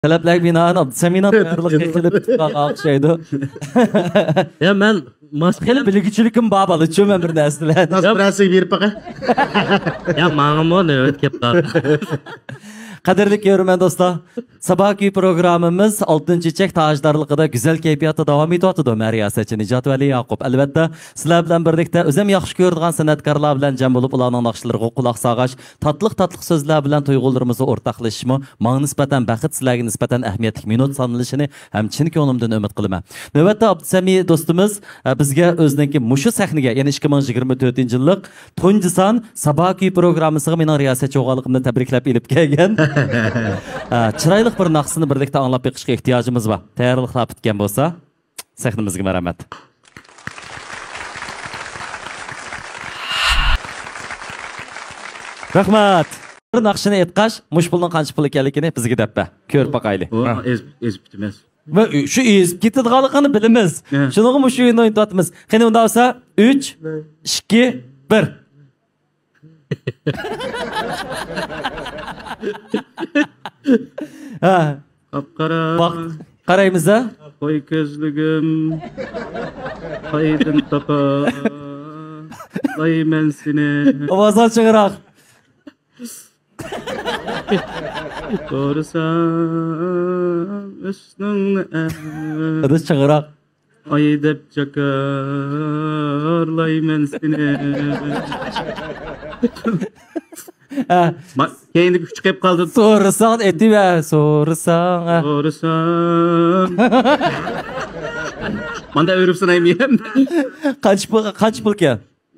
Talablar binoan seminat tayyorlikka kelib qolishaydi. Ya men Maskeli bilgichilikim babalı çömen bir narsalar. Nasıl prensip berip baqa? Ya mağam o növbet kelib qoldi. Qadrli görürmen dostlar, sabahki programımız 6. çek tajdarlıqıda güzel keyfiyatda devam ediyordu. Məriyasətçi Nicat Vəli Yaqub. Əlbəttə, sizlər bilan birlikdə özüm yaxşı gördüğün sənətkarlar bilan cəm olub ularning naxşılarına qulaq sağaş, tatlıq sözlər bilan tuyğularımızı ortaqlaşışımı, mənim nisbətən bəxit, sizlərə nisbətən əhəmiyyətli minut sanılışını həm çin könlümdən ümid qılıman. Növbətdə Abdusami dostumuz bizə özünki muşu səhnəyə, yəni 2024-cü illik tuncu san sabahki programımızı mənim riyasətçi oğalıqımdan təbrikləb elib gələn. Çıraylık bir naqsını birlikte anlap beqishga ehtiyojimiz var. Tayyorliklar bitgan bo'lsa, sahnamizga marhamat. Rahmat. Bir naqshini aytqash, mush pulning qancha pul ekanligini bizga debba. Ko'rib boqaylik. Ezib bitmas. Va shu ezib ketadiganligini bilamiz. Shuningga mush o'yinni o'ynayapmiz. Qani unda bo'lsa 3 2 1 Qapqara. Bak, qaraymiz ha? Qo'y ko'zligim. Qaydin tapa. Qayman seni. Ovoz ochiqroq. Ko'rsam üstünü. Hadi chiqroq. Ay deb jakarlayman seni. Keyingi küçük qilib qoldi. So'rasan aytib, so'rasan. So'rasan. Manda o'rib sanaymayman. Qancha pul ekan?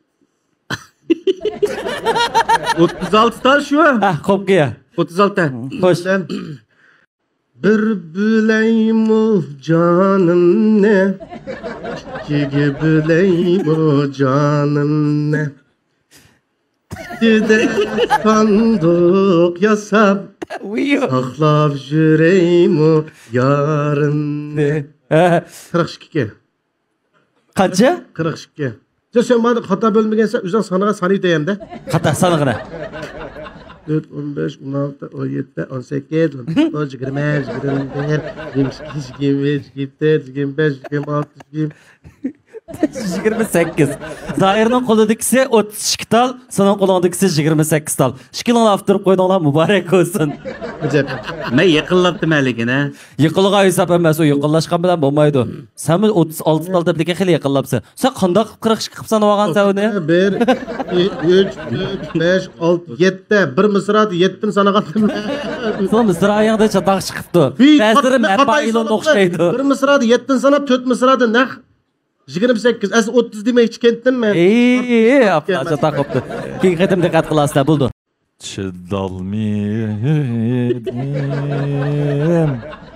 36 tal şu. Ha, xo'p qiya. 36. Xo'sh. Bir bileymu canım ne? İki bileymu canım ne? Dide sandık yasam. Saklap jüreymu yarın ne? 42. Qancha? 42. Sen bana hata bölmegensen üzerine sana sanıyı deyim de. Qata sanıqına. 4, 15, 16, 17, 18, 19, 20, 21, 22, 23, 24, 25, 26, 28. Zahirning qo'lidagisi 32 tal, sening qo'lingdagisi 28 tal. Ishkilingni aftirib qo'ydinglar, muborak bo'lsin. Acaba. Men yiqilibdim haligina. Yiqilgan hisob emas, u yiqilashgan bilan bo'lmaydi. Sen 36 tal deb lekin xili yiqilibsan. Sen qanday 42 qilibsan olgansan uni? 1, 2, 3, 4, 5, 6, 7. Bir mısrada 7 sanaqatım. Sen mısrayingda chataq chiqibdi. Ba'zilari matbailon o'xshaydi. Bir mısrada 7 sanab 4 mısrada naq 28. Az 30 demay chiqendim men. Aflacha taqibdi. Keyin qaytim diqqat qilasizlar, bo'ldi. Chidolmedim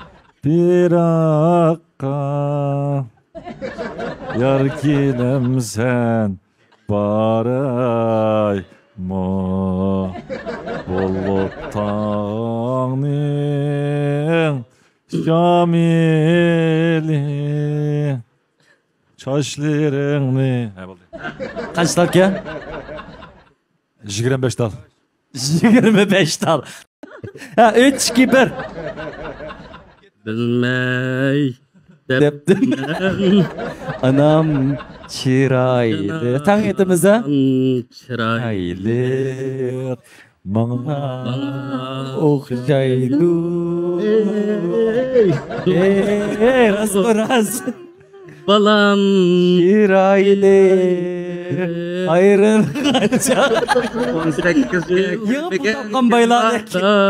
Piraqqa Yar kelim sen Baray Mo Bulutağının Şamili Çaşlarını Kaç tal ki? 25 tal. 25 tal. 3, 2, 1. Bilmey. Deptim. Anam çiraylı. Tan etimize. Çiraylı. Bana okşaylı. Raz. Balam çiraylı. Ayrın kaçar. 18 Yapıdan baylar.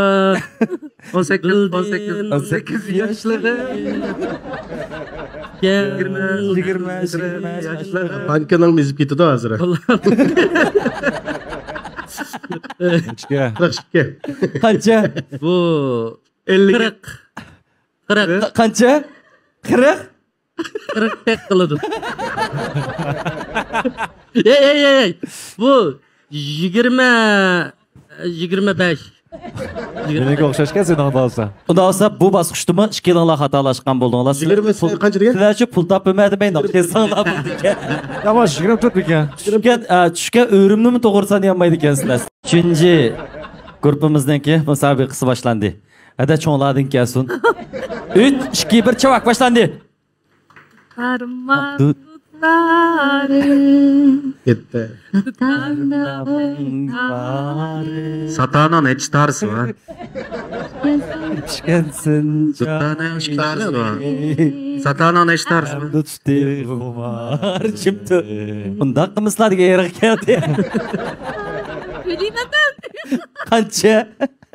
18 yaşları. 20 yaşları. Bankanın müzik gitti de hazır. 42. Kaça? Bu 50. 40. Kaça? 40? 40 tek kılıdım. Ey. Bu 25. Menga o'xshashgan sen unda olsa. Unda olsa bu bosqichdimi ishkilinglar xatolashgan bo'ldinglar. 20 qancha degan? Sizlarchi pul topilmadimi? Naqshesanglar bo'ldi ekan. Yavaş 24 ekan. Tushgan o'rimnimi to'g'risini olmaydi ekansizlar. 3-chi guruhimizniki musobaqasi boshlandi. Hadi çoğunladın gelsin. 3, 2, 1 çabuk başlandı. Parmak Tut. tutarım. Yetti. Tutarım. Satanan eç tarzı var. Çıkansın. Satanan eç tarzı var. Satanan eç tarzı var. Tuttu kumar. Şimdi. Bunda kımıslar gerek geldi. Söyleyeyim efendim. Kança?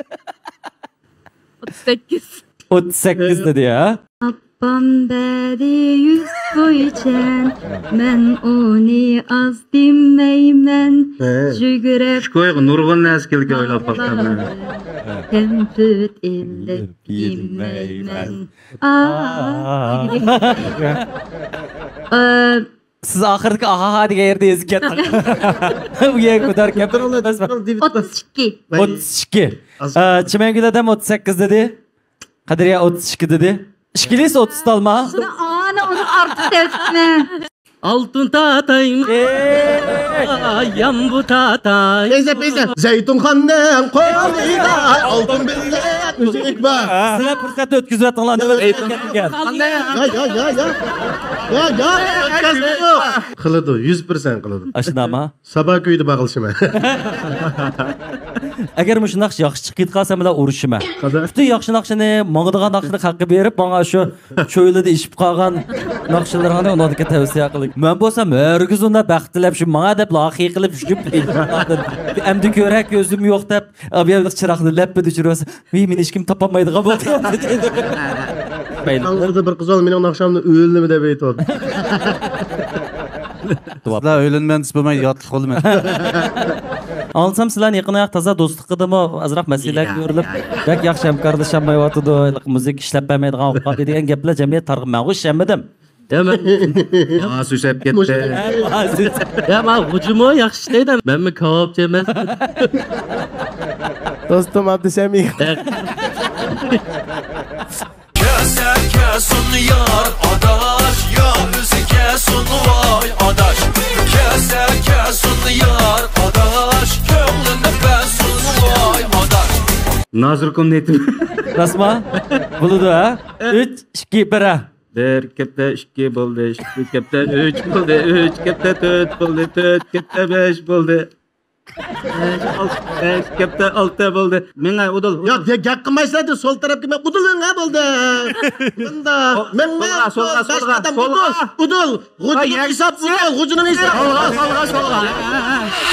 38. 38 dedi ya. Babam beri 100 boy içen. Men onu az dinmeymen. Jügürep Şkoy nurgun neskelge oylap baktan. hem tüt illep bilmeymen. Siz ahırdık aha diye yerde ezik ettik. Bu yer kodarken. 32. 32. Çimengül adam 38 dedi. Kadriye 32 dedi. İşkiliyse 30 alma. Ana onu artık etme. Altın tatayım. Yan bu tatay. Teyze. Zeytun Han'ın koluyla altın bilek müzik var. Sıra fırsatı ötküzü atın Ya. Kılıdı, 100% kılıdı. Aşına ama. Sabah köyde bakılışıma. Agar muşunaq yaxshi chiqib qolsa bilan urushima. Bütün yaxshi naqshini, mangdigan naqshini haqqi berib, bana shu cho'ylida ishib qolgan naqshlarni ularga tavsiya qiling. Men bo'lsam, hargiz unda baxtlab shu menga deb loqiy qilib shub. Endi ko'rak ko'zim yo'q deb, avialik chiroqni lappa tushirsa, men hech kim topolmaydigan bo'ldi. Anqırda bir qizol mening naqshamni o'ldimi deb aytadi. Sizlar o'ylanmansiz bo'lmay yotib qolmang. Alsam sizlarni yaqin oyoq toza do'stlik qildimi, azroq masalalar ko'rilib, bak yaxshi hamkorlashamayotdi, muzik ishlab bermaydigan qoldi degan gaplar jamiyat tarixi men o'shanmidim. Deme. Aa süsep gitti. Ya ben hücumu yakıştıydım. Ben mi kebapçı emas? Dostum Abdüsemih. Kesun yar adaş, ya bizi kesun vay adaş. Kesun yar adaş, gönlünde besun vay adaş. Nazır kumnetim. Rasma? Buludu ha? 3, 2, 1. Bir kepte 2 buldu, 2 kepte 3 buldu, 3 kepte 4 buldu, 4 kepte 5 buldu. 5 kepte 6 buldu. Mengay udul. Ya gak qilmaysizlar sol tarafga men udulingga bo'ldi. Bunda men udul. G'ujini hisob udul, g'ujini hisob. Solga.